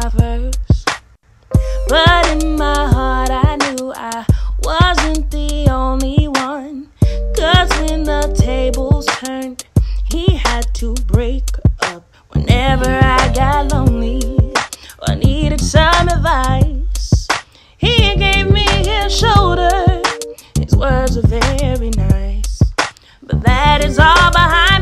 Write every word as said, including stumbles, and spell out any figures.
my verse. But in my heart I knew I wasn't the only one. Cause when the tables turned, he had to break up. Whenever I got lonely or needed some advice, he gave me his shoulder. His words are very nice, but that is all behind